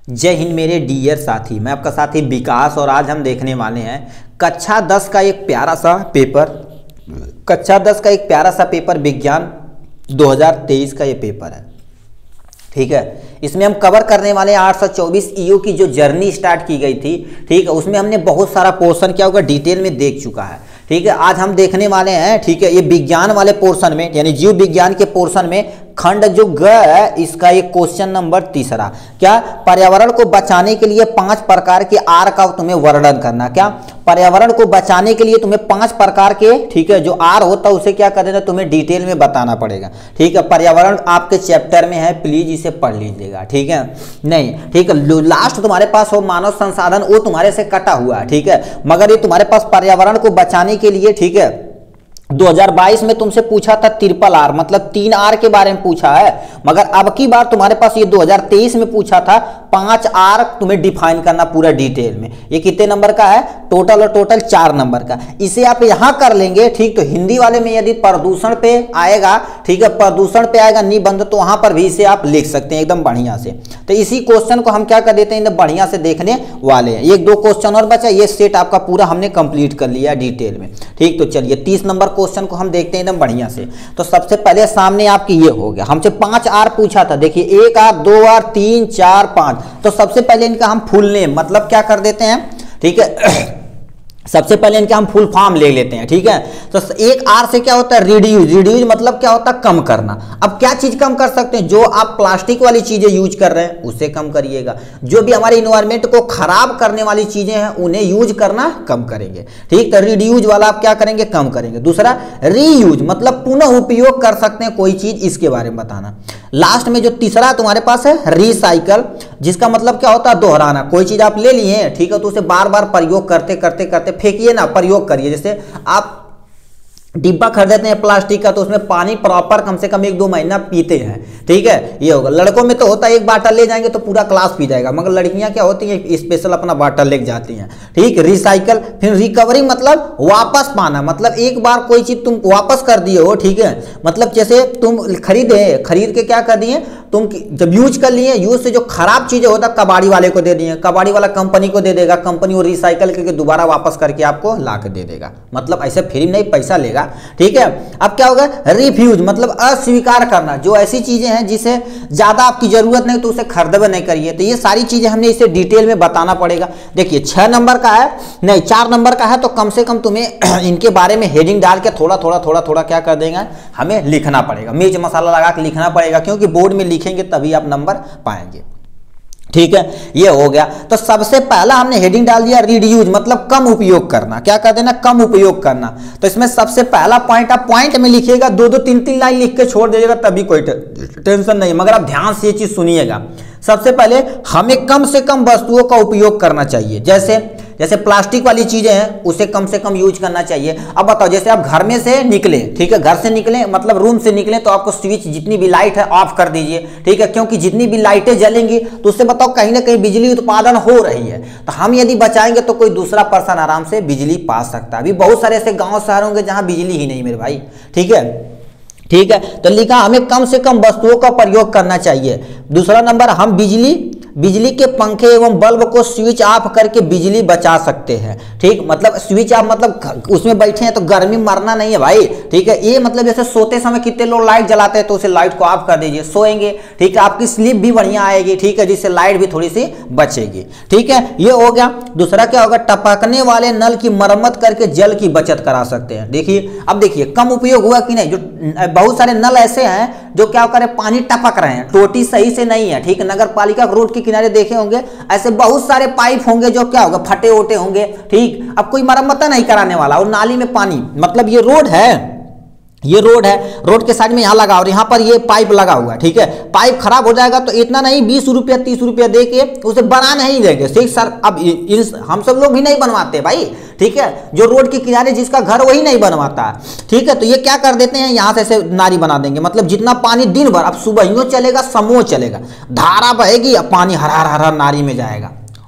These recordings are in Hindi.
जय हिंद मेरे डियर साथी, मैं आपका साथी विकास और आज हम देखने वाले हैं कक्षा 10 का एक प्यारा सा पेपर विज्ञान 2023 का ये पेपर है। ठीक है, इसमें हम कवर करने वाले हैं 824 ईओ की जो जर्नी स्टार्ट की गई थी। ठीक है, उसमें हमने बहुत सारा पोर्शन क्या होगा डिटेल में देख चुका है। ठीक है, आज हम देखने वाले हैं। ठीक है, ये विज्ञान वाले पोर्शन में यानी जीव विज्ञान के पोर्शन में खंड जो ग है इसका एक क्वेश्चन नंबर तीसरा, क्या पर्यावरण को बचाने के लिए 5 प्रकार के आर का तुम्हें वर्णन करना। क्या पर्यावरण को बचाने के लिए तुम्हें 5 प्रकार के, ठीक है, जो आर होता है उसे क्या कर देना तुम्हें डिटेल में बताना पड़ेगा। ठीक है, पर्यावरण आपके चैप्टर में है, प्लीज इसे पढ़ लीजिएगा। ठीक है, नहीं ठीक है, लास्ट तुम्हारे पास हो मानव संसाधन, वो तुम्हारे से कटा हुआ है। ठीक है, मगर ये तुम्हारे पास पर्यावरण को बचाने के लिए, ठीक है, 2022 में तुमसे पूछा था ट्रिपल आर मतलब 3 आर के बारे में पूछा है, मगर अब की बार तुम्हारे पास ये 2023 में पूछा था 5 आर तुम्हें डिफाइन करना पूरा डिटेल में। ये कितने नंबर का है टोटल, और टोटल 4 नंबर का। इसे आप यहां कर लेंगे। ठीक, तो हिंदी वाले में यदि प्रदूषण पे आएगा, ठीक है, प्रदूषण पे आएगा निबंध, तो वहां पर भी इसे आप लिख सकते हैं एकदम बढ़िया से। तो इसी क्वेश्चन को हम क्या कर देते हैं एकदम बढ़िया से देखने वाले हैं। 1-2 क्वेश्चन और बचा, ये सेट आपका पूरा हमने कंप्लीट कर लिया डिटेल में। ठीक, तो चलिए 30 नंबर क्वेश्चन को हम देखते हैं एकदम बढ़िया से। तो सबसे पहले सामने आपकी ये हो गया, हमसे 5 आर पूछा था। देखिए 1 आर, 2 आर, 3, 4, 5। तो सबसे पहले इनका हम फुल नेम मतलब क्या कर देते हैं। ठीक है, सबसे पहले इनके हम फुल फॉर्म ले लेते हैं। ठीक है, तो 1 आर से क्या होता है रिड्यूस। रिड्यूस मतलब क्या होता है कम करना। अब क्या चीज कम कर सकते हैं, जो आप प्लास्टिक वाली चीजें यूज कर रहे हैं उसे कम करिएगा। जो भी हमारे इन्वायरमेंट को खराब करने वाली चीजें हैं उन्हें यूज करना कम करेंगे। ठीक, तो रिड्यूस वाला आप क्या करेंगे कम करेंगे। दूसरा रीयूज मतलब पुनः उपयोग कर सकते हैं कोई चीज, इसके बारे में बताना। लास्ट में जो तीसरा तुम्हारे पास है रिसाइकल, जिसका मतलब क्या होता है दोहराना। कोई चीज आप ले लिए, ठीक है, तो उसे बार बार प्रयोग करते करते करते फेंकिए ना, प्रयोग करिए। जैसे आप डिब्बा खरीदते हैं प्लास्टिक का, तो उसमें पानी प्रॉपर कम से कम 1-2 महीना पीते हैं। ठीक है, ये होगा। लड़कों में तो होता है 1 बाटल ले जाएंगे तो पूरा क्लास पी जाएगा, मगर लड़कियां क्या होती हैं स्पेशल अपना बाटल लेके जाती हैं। ठीक, रिसाइकल। फिर रिकवरी मतलब वापस पाना, मतलब एक बार कोई चीज तुम वापस कर दिए हो। ठीक है, मतलब जैसे तुम खरीद के क्या कर दिए, तुम जब यूज कर लिए, यूज से जो खराब चीजें होता कबाड़ी वाले को दे दिए, कबाड़ी वाला कंपनी को दे देगा, कंपनी वो रिसाइकल करके दोबारा वापस करके आपको ला के दे देगा। मतलब ऐसे फ्री नहीं, पैसा लेगा। ठीक है, अब क्या होगा रिफ्यूज मतलब अस्वीकार करना। जो ऐसी चीजें हैं जिसे ज्यादा आपकी जरूरत नहीं तो उसे खरीदबे नहीं करिए। तो ये सारी चीजें हमने इसे डिटेल में बताना पड़ेगा। देखिए 6 नंबर का है, नहीं 4 नंबर का है, तो कम से कम तुम्हें इनके बारे में हेडिंग डाल के थोड़ा थोड़ा क्या कर देंगे हमें लिखना पड़ेगा, मिर्च मसाला लगा के लिखना पड़ेगा, क्योंकि बोर्ड में लिखेंगे तभी आप नंबर पाएंगे। ठीक है, ये हो गया। तो सबसे पहला हमने हेडिंग डाल दिया रिड्यूज मतलब कम उपयोग करना। क्या कर देना कम उपयोग करना। तो इसमें सबसे पहला पॉइंट आप पॉइंट में लिखिएगा, 2-2, 3-3 लाइन लिख के छोड़ दीजिएगा, तभी कोई टेंशन नहीं। मगर आप ध्यान से ये चीज सुनिएगा। सबसे पहले हमें कम से कम वस्तुओं का उपयोग करना चाहिए। जैसे प्लास्टिक वाली चीजें हैं उसे कम से कम यूज करना चाहिए। अब बताओ, जैसे आप घर में से निकले, ठीक है, घर से निकले मतलब रूम से निकले, तो आपको स्विच जितनी भी लाइट है ऑफ कर दीजिए। ठीक है, क्योंकि जितनी भी लाइटें जलेंगी तो उससे बताओ कहीं ना कहीं बिजली उत्पादन हो रही है। तो हम यदि बचाएंगे तो कोई दूसरा पर्सन आराम से बिजली पा सकता है। अभी बहुत सारे ऐसे गाँव शहर होंगे जहाँ बिजली ही नहीं मेरे भाई। ठीक है, ठीक है, तो लिखा हमें कम से कम वस्तुओं का प्रयोग करना चाहिए। दूसरा नंबर, हम बिजली के पंखे एवं बल्ब को स्विच ऑफ करके बिजली बचा सकते हैं। ठीक, मतलब स्विच ऑफ मतलब उसमें बैठे हैं तो गर्मी मरना नहीं है भाई। ठीक है, ये मतलब जैसे सोते समय कितने लोग लाइट जलाते हैं, तो उसे लाइट को ऑफ कर दीजिए, सोएंगे। ठीक है, आपकी स्लीप भी बढ़िया आएगी। ठीक है, जिससे लाइट भी थोड़ी सी बचेगी। ठीक है, ये हो गया। दूसरा क्या होगा, टपकने वाले नल की मरम्मत करके जल की बचत करा सकते हैं। देखिए, अब देखिए कम उपयोग हुआ कि नहीं। जो बहुत सारे नल ऐसे हैं जो क्या करे पानी टपक रहे हैं, टोटी सही से नहीं है। ठीक है, नगर पालिका रोड के किनारे देखे होंगे ऐसे बहुत सारे पाइप होंगे जो क्या होगा फटे ओटे होंगे। ठीक, अब कोई मरम्मत नहीं कराने वाला, और नाली में पानी मतलब ये रोड है, रोड के साइड में यहाँ लगा और यहाँ पर ये पाइप लगा हुआ है। ठीक है, पाइप खराब हो जाएगा तो इतना नहीं 20 रुपया 30 रुपया दे के उसे बना नहीं देंगे। ठीक सर, अब हम सब लोग भी नहीं बनवाते भाई। ठीक है, जो रोड के किनारे जिसका घर वही नहीं बनवाता है। ठीक है, तो ये क्या कर देते हैं यहाँ से ऐसे नाली बना देंगे, मतलब जितना पानी दिन भर, अब सुबह चलेगा शामों चलेगा, धारा बहेगी, अब पानी हरा हरा नाली में जाएगा।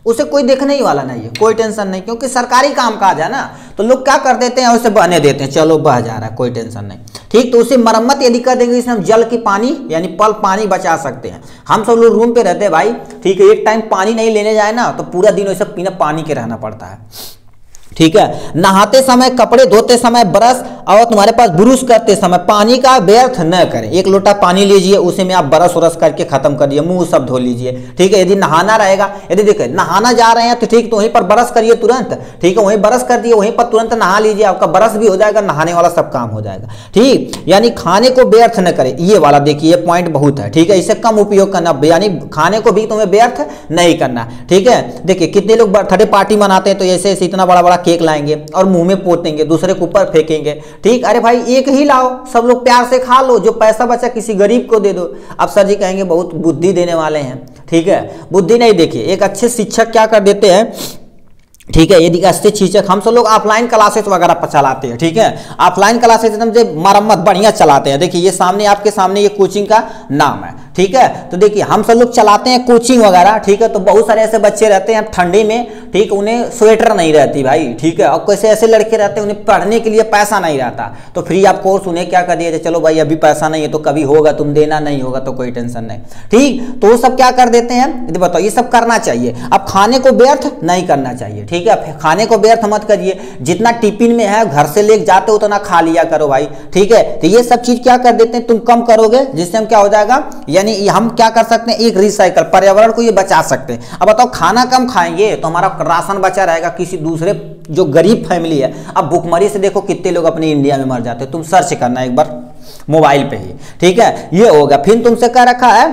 उसे कोई देखने ही वाला नहीं है, कोई टेंशन नहीं, क्योंकि सरकारी काम काज है ना, तो लोग क्या कर देते हैं, उसे बहने देते हैं, चलो बह जा रहा है, कोई टेंशन नहीं। ठीक, तो उसे मरम्मत यदि कर देंगे, इसमें हम जल की पानी यानी पल पानी बचा सकते हैं। हम सब लोग रूम पे रहते हैं भाई, ठीक है, एक टाइम पानी नहीं लेने जाए ना तो पूरा दिन वैसे बिना पानी के रहना पड़ता है। ठीक है, नहाते समय, कपड़े धोते समय ब्रश और तुम्हारे पास ब्रुश करते समय पानी का व्यर्थ न करें। एक लोटा पानी लीजिए, उसी में आप ब्रश व्रश करके खत्म कर दिए, मुंह सब धो लीजिए। ठीक है, यदि नहाना रहेगा, यदि देखिए नहाना जा रहे हैं तो ठीक, तो वहीं पर ब्रश करिए तुरंत। ठीक है, वहीं ब्रश कर दिए, वहीं पर तुरंत नहा लीजिए, आपका ब्रश भी हो जाएगा, नहाने वाला सब काम हो जाएगा। ठीक, यानी खाने को व्यर्थ न करें, ये वाला देखिए, ये पॉइंट बहुत है। ठीक है, इसे कम उपयोग करना, यानी खाने को भी तुम्हें व्यर्थ नहीं करना। ठीक है, देखिए कितने लोग बर्थडे पार्टी मनाते हैं तो ऐसे ऐसे इतना बड़ा बड़ा केक लाएंगे और मुंह में पोतेंगे, दूसरे के ऊपर फेंकेंगे। ठीक, अरे भाई एक ही लाओ, सब लोग प्यार से खा लो, जो पैसा बचा किसी गरीब को दे दो। अब सर जी कहेंगे बहुत बुद्धि देने वाले हैं। ठीक है, बुद्धि नहीं, देखिए एक अच्छे शिक्षक क्या कर देते हैं, ठीक है, यदि अच्छे शिक्षक, हम सब लोग ऑफलाइन क्लासेस वगैरह चलाते हैं। ठीक है, ऑफलाइन क्लासेस एकदम से मरम्मत बढ़िया चलाते हैं। देखिए ये सामने आपके सामने ये कोचिंग का नाम है। ठीक है, तो देखिए हम सब लोग चलाते हैं कोचिंग वगैरह। ठीक है, तो बहुत सारे ऐसे बच्चे रहते हैं ठंडी में, ठीक, उन्हें स्वेटर नहीं रहती भाई। ठीक है, और कैसे ऐसे लड़के रहते हैं उन्हें पढ़ने के लिए पैसा नहीं रहता, तो फ्री आप कोर्स उन्हें क्या कर दिया, चलो भाई अभी पैसा नहीं है तो कभी होगा, तुम देना नहीं होगा तो कोई टेंशन नहीं। ठीक, तो वो सब क्या कर देते हैं, यदि बताओ, ये सब करना चाहिए। अब खाने को व्यर्थ नहीं करना चाहिए। ठीक है, खाने को व्यर्थ मत करिए, जितना टिफिन में है घर से लेके जाते हो उतना खा लिया करो भाई। ठीक है, तो ये सब चीज क्या कर देते हैं, तुम कम करोगे, जिससे हम क्या हो जाएगा, यानी हम क्या कर सकते हैं, एक रिसाइकल, पर्यावरण को ये बचा सकते हैं। अब बताओ खाना कम खाएंगे तो हमारा राशन बचा रहेगा, किसी दूसरे जो गरीब फैमिली है, अब भूखमरी से देखो कितने लोग अपने इंडिया में मर जाते हैं, तुम सर्च करना एक बार मोबाइल पे ही। ठीक है, ये होगा। फिर तुमसे क्या रखा है,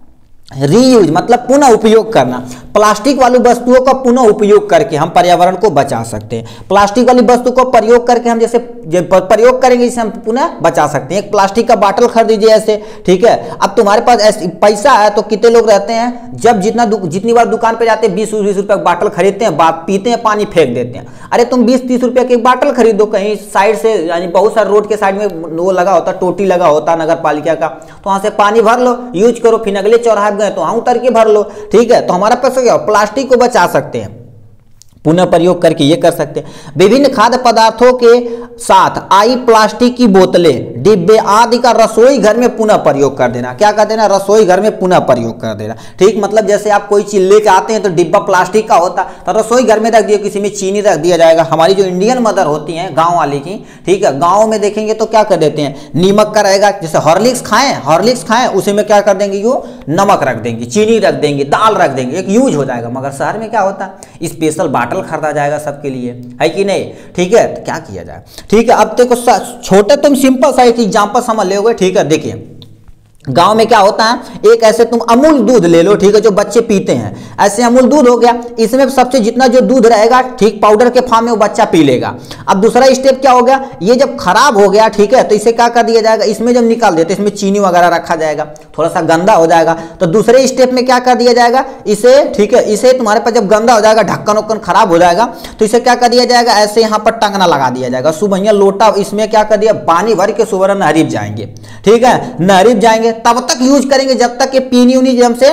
रीयूज, मतलब पुनः उपयोग करना। प्लास्टिक वाली वस्तुओं का पुनः उपयोग करके हम पर्यावरण को बचा सकते हैं। प्लास्टिक वाली वस्तु को प्रयोग करके हम जैसे प्रयोग करेंगे, इसे हम पुनः बचा सकते हैं। एक प्लास्टिक का बाटल खरीद दीजिए ऐसे। ठीक है, अब तुम्हारे पास पैसा है तो कितने लोग रहते हैं, जब जितनी बार दुकान पे जाते हैं 20-20 रुपए का बाटल खरीदते हैं, बात पीते हैं, पानी फेंक देते हैं। अरे तुम 20-30 रुपए की बाटल खरीदो कहीं साइड से, यानी बहुत सारे रोड के साइड में वो लगा होता, टोटी लगा होता नगर पालिका का, तो वहां से पानी भर लो, यूज करो, फिर अगले चौराहे गए तो वहां उतर के भर लो। ठीक है, तो हमारा पैसा क्या, प्लास्टिक को बचा सकते हैं, पुनः प्रयोग करके ये कर सकते हैं। विभिन्न खाद्य पदार्थों के साथ आई प्लास्टिक की बोतलें, डिब्बे आदि का रसोई घर में पुनः प्रयोग कर देना। क्या कर देना, रसोई घर में पुनः प्रयोग कर देना। ठीक, मतलब जैसे आप कोई चीज लेके आते हैं तो डिब्बा प्लास्टिक का होता, तो रसोई घर में रख दिया, किसी में चीनी रख दिया जाएगा। हमारी जो इंडियन मदर होती हैं गाँव वाली की, ठीक है, गाँव में देखेंगे तो क्या कर देते हैं, नीमक का रहेगा, जैसे हॉर्लिक्स खाएं उसी में क्या कर देंगे, यो नमक रख देंगे, चीनी रख देंगे, दाल रख देंगे, एक यूज हो जाएगा। मगर शहर में क्या होता है, स्पेशल बाटल खरीदा जाएगा सबके लिए, है कि नहीं। ठीक है, तो क्या किया जाए। ठीक है, अब देखो छोटे तुम सिंपल सा एक एग्जांपल समझ लोगे। ठीक है, देखिए गांव में क्या होता है, एक ऐसे तुम अमूल दूध ले लो, ठीक है, जो बच्चे पीते हैं, ऐसे अमूल दूध हो गया, इसमें सबसे जितना जो दूध रहेगा, ठीक, पाउडर के फॉर्म में वो बच्चा पी लेगा। अब दूसरा स्टेप क्या हो गया, ये जब खराब हो गया, ठीक है, तो इसे क्या कर दिया जाएगा, इसमें जब निकाल देते इसमें चीनी वगैरह रखा जाएगा, थोड़ा सा गंदा हो जाएगा, तो दूसरे स्टेप में क्या कर दिया जाएगा इसे। ठीक है, इसे तुम्हारे पास जब गंदा हो जाएगा, ढक्कन उक्कन खराब हो जाएगा, तो इसे क्या कर दिया जाएगा, ऐसे यहाँ पर टंगना लगा दिया जाएगा, सुबह लोटा, इसमें क्या कर दिया, पानी भर के सुबह नहरीब जाएंगे। ठीक है, नहरीब जाएंगे तब तक यूज करेंगे जब तक कि पीनी उनी हमसे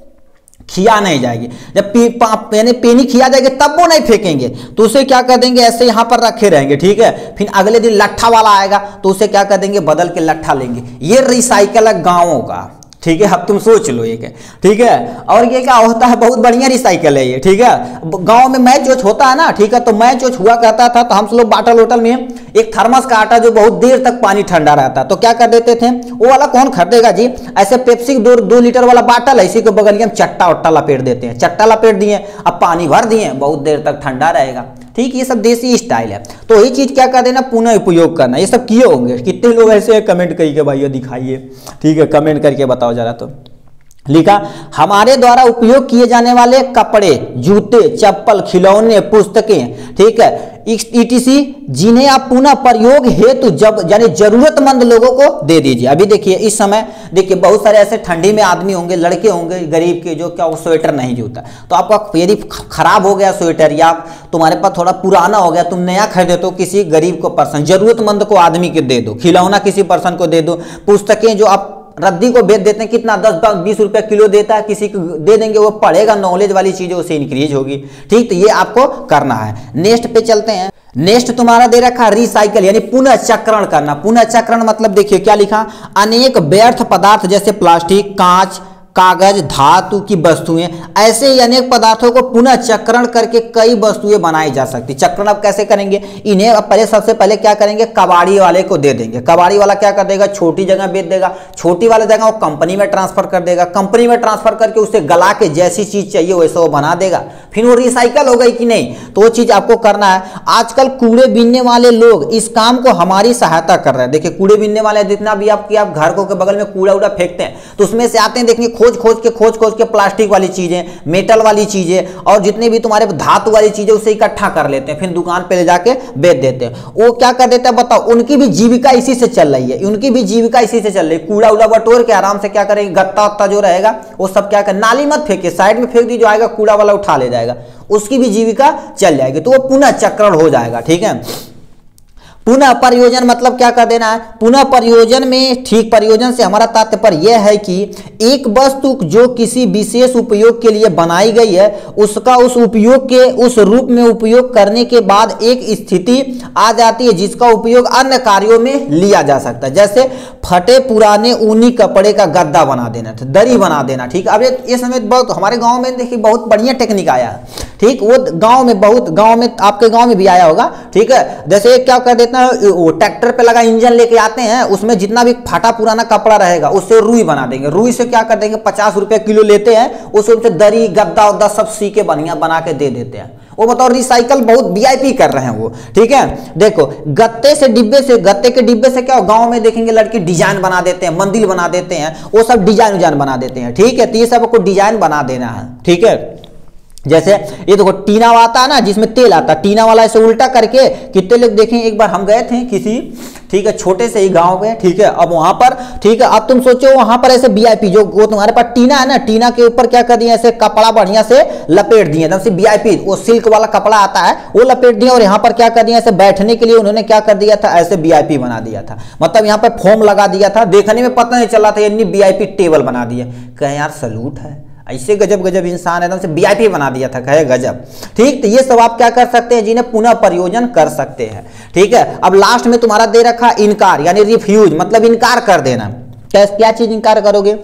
खिया नहीं जाएगी। जब यानी पीनी खिया जाएगी तब वो नहीं फेंकेंगे, तो उसे क्या कर देंगे, ऐसे यहाँ पर रखे रहेंगे। ठीक है, फिर अगले दिन लट्ठा वाला आएगा तो उसे क्या कर देंगे, बदल के लट्ठा लेंगे। ये रिसाइकल है गाँवों का। ठीक है, अब तुम सोच लो ये। ठीक है, और ये क्या होता है, बहुत बढ़िया रिसाइकल है ये। ठीक है, गांव में मैच वोच होता है ना, ठीक है, तो मैच वोच हुआ करता था, तो हम लोग बाटल होटल में एक थर्मस का आटा जो बहुत देर तक पानी ठंडा रहता, तो क्या कर देते थे, वो वाला कौन खरीदेगा जी, ऐसे पेप्सी 2 लीटर वाला बाटल है, इसी के बगल में चट्टा उट्टा लपेट देते हैं, चट्टा लपेट दिए, अब पानी भर दिए, बहुत देर तक ठंडा रहेगा। ठीक, ये सब देसी स्टाइल है। तो ये चीज क्या कर देना, पुनः उपयोग करना। ये सब किए होंगे, कितने लोग ऐसे कमेंट करके भाई दिखाइए। ठीक है, कमेंट करके बताओ जरा। तो लिखा, हमारे द्वारा उपयोग किए जाने वाले कपड़े, जूते, चप्पल, खिलौने, पुस्तकें, ठीक है, ETC जिन्हें आप पुनः प्रयोग हेतु यानी जरूरतमंद लोगों को दे दीजिए। अभी देखिए इस समय देखिए बहुत सारे ऐसे ठंडी में आदमी होंगे, लड़के होंगे गरीब के, जो क्या वो स्वेटर नहीं जूता, तो आपका यदि खराब हो गया स्वेटर या तुम्हारे पास थोड़ा पुराना हो गया, तुम नया खरीदे तो किसी गरीब को पर्सन, जरूरतमंद को आदमी के दे दो, खिलौना किसी पर्सन को दे दो, पुस्तकें जो आप रद्दी को बेच देते हैं, कितना 10-20 रुपए किलो देता है, किसी को दे देंगे, वो पढ़ेगा, नॉलेज वाली चीजें उसे इंक्रीज होगी। ठीक, तो ये आपको करना है। नेक्स्ट पे चलते हैं। नेक्स्ट तुम्हारा दे रखा रिसाइकल यानी पुनः चक्रण करना। पुनः चक्रण मतलब देखिए क्या लिखा, अनेक व्यर्थ पदार्थ जैसे प्लास्टिक, कांच, कागज, धातु की वस्तुएं, ऐसे ही अनेक पदार्थों को पुनः चक्रण करके कई वस्तुएं बनाई जा सकती। चक्रण अब कैसे करेंगे, इन्हें अब सबसे पहले क्या करेंगे, कबाड़ी वाले को दे देंगे। कबाड़ी वाला क्या कर देगा, छोटी जगह बेच देगा, छोटी वाला जगह वो कंपनी में ट्रांसफर कर देगा, कंपनी में ट्रांसफर करके उसे गला के जैसी चीज चाहिए वैसे वो बना देगा, फिर वो रिसाइकल हो गई कि नहीं, तो वो चीज आपको करना है। आजकल कूड़े बीनने वाले लोग इस काम को हमारी सहायता कर रहे हैं। देखिए कूड़े बीनने वाले जितना भी आप घर को के बगल में कूड़ा उड़ा फेंकते हैं तो उसमें से आते हैं, देखिए खोज के प्लास्टिक वाली चीजें, मेटल वाली चीजें और जितनी भी तुम्हारे धातु वाली चीजें उसे इकट्ठा कर लेते हैं, फिर दुकान पे ले जाके बेच देते हैं। वो क्या कर देता है बताओ, उनकी भी जीविका इसी से चल रही है, उनकी भी जीविका इसी से चल रही है। कूड़ा उड़ा बटोर के आराम से क्या करेंगे, गत्ता वत्ता जो रहेगा वो सब क्या कर, नाली मत फेंके, साइड में फेंक दी, जो आएगा कूड़ा वाला उठा ले जाएगा, उसकी भी जीविका चल जाएगी, तो वो पुनः चक्रण हो जाएगा। ठीक है, पुनः प्रयोजन मतलब क्या कर देना है, पुनः प्रयोजन में, ठीक, प्रयोजन से हमारा तात्पर्य यह है कि एक वस्तु जो किसी विशेष उपयोग के लिए बनाई गई है उसका उस उपयोग के उस रूप में उपयोग करने के बाद एक स्थिति आ जाती है जिसका उपयोग अन्य कार्यों में लिया जा सकता है। जैसे फटे पुराने ऊनी कपड़े का गद्दा बना देना, दरी बना देना। ठीक, अब ये समय बहुत हमारे गांव में देखिए बहुत बढ़िया टेक्निक आया है। ठीक, वो गांव में आपके गांव में भी आया होगा। ठीक है, जैसे क्या कर देता है, वो ट्रैक्टर पे लगा इंजन लेके आते हैं, उसमें जितना भी फटा पुराना कपड़ा रहेगा उससे रुई बना देंगे, रुई से क्या कर देंगे 50 रुपए किलो लेते हैं, उससे दरी गद्दा उद्दा सब सी के बढ़िया बना के दे देते हैं। वो बताओ रिसाइकल बहुत वीआईपी कर रहे हैं वो। ठीक है, देखो गत्ते के डिब्बे से क्या गांव में देखेंगे लड़के डिजाइन बना देते हैं, मंदिर बना देते हैं, वो सब डिजाइन बना देते हैं। ठीक है, तो ये सब को डिजाइन बना देना है। ठीक है, जैसे ये देखो टीना आता है ना जिसमें तेल आता है, टीना वाला ऐसे उल्टा करके, कितने लोग देखें, एक बार हम गए थे किसी, ठीक है, छोटे से ही गांव में। ठीक है, अब वहां पर, ठीक है, अब तुम सोचो वहां पर ऐसे वीआईपी जो वो तुम्हारे पास टीना है ना, टीना के ऊपर क्या कर दिया, ऐसे कपड़ा बढ़िया से लपेट दिए एकदम से वीआईपी, वो सिल्क वाला कपड़ा आता है वो लपेट दिया, और यहाँ पर क्या कर दिया, ऐसे बैठने के लिए उन्होंने क्या कर दिया था, ऐसे वीआईपी बना दिया था, मतलब यहाँ पर फोम लगा दिया था, देखने में पता नहीं चला था, यानी वीआईपी टेबल बना दिया। कहें यार सलूट है, ऐसे गजब इंसान एकदम से वीआईपी बना दिया था, कहे गजब। ठीक, तो ये सब आप क्या कर सकते हैं, जिन्हें पुनः प्रयोजन कर सकते हैं। ठीक है, अब लास्ट में तुम्हारा दे रखा इनकार यानी रिफ्यूज मतलब इनकार कर देना। क्या चीज इनकार करोगे,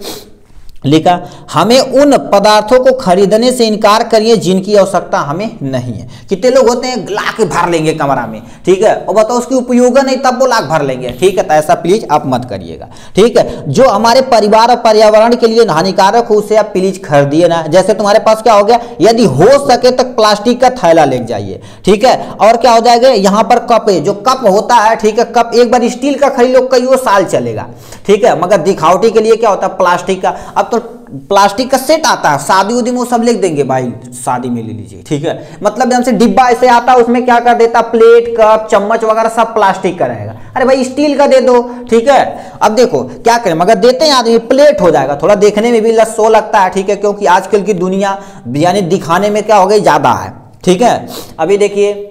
लिखा हमें उन पदार्थों को खरीदने से इनकार करिए जिनकी आवश्यकता हमें नहीं है। कितने लोग होते हैं ला के भर लेंगे कमरा में, ठीक है, और बताओ उसकी उपयोग नहीं तब वो लाख भर लेंगे। ठीक है, तो ऐसा प्लीज आप मत करिएगा। ठीक है, जो हमारे परिवार और पर्यावरण के लिए हानिकारक हो उसे आप प्लीज खरीदिए ना। जैसे तुम्हारे पास क्या हो गया, यदि हो सके तो प्लास्टिक का थैला ले जाइए। ठीक है, और क्या हो जाएगा, यहाँ पर कप है, जो कप होता है, ठीक है, कप एक बार स्टील का खरीद लो कई साल चलेगा। ठीक है, मगर दिखावटी के लिए क्या होता है प्लास्टिक का, अब तो प्लास्टिक का सेट आता है, शादी उदी में वो सब लिख देंगे भाई शादी में ले लीजिए। ठीक है, मतलब जैसे डिब्बा ऐसे आता है उसमें क्या कर देता, प्लेट कप चम्मच वगैरह सब प्लास्टिक का रहेगा। अरे भाई स्टील का दे दो। ठीक है, अब देखो क्या करें, मगर देते हैं आदमी, प्लेट हो जाएगा, थोड़ा देखने में भी लस्सो लगता है। ठीक है, क्योंकि आजकल की दुनिया यानी दिखाने में क्या हो गई ज्यादा है। ठीक है, अभी देखिए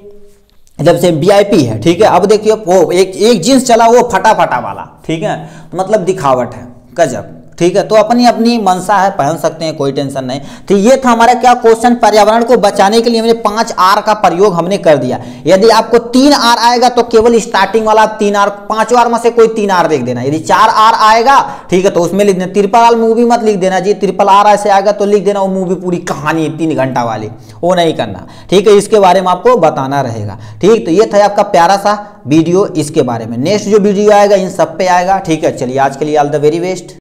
जब से वीआईपी है, ठीक है, अब देखिए वो एक जींस चला वो फटा वाला, ठीक है, मतलब दिखावट है गजब। ठीक है, तो अपनी अपनी मनसा है, पहन सकते हैं, कोई टेंशन नहीं। तो ये था हमारा क्या क्वेश्चन, पर्यावरण को बचाने के लिए हमने 5 आर का प्रयोग हमने कर दिया। यदि आपको 3 आर आएगा तो केवल स्टार्टिंग वाला 3 आर, 5 आर में से कोई 3 आर लिख देना। यदि 4 आर आएगा, ठीक है, तो उसमें लिख देना। ट्रिपल आर मूवी मत लिख देना जी, ट्रिपल आर ऐसे आएगा तो लिख देना वो मूवी पूरी कहानी 3 घंटा वाली, वो नहीं करना। ठीक है, इसके बारे में आपको बताना रहेगा। ठीक, तो ये था आपका प्यारा सा वीडियो इसके बारे में। नेक्स्ट जो वीडियो आएगा इन सब पे आएगा। ठीक है, चलिए आज के लिए ऑल द वेरी बेस्ट।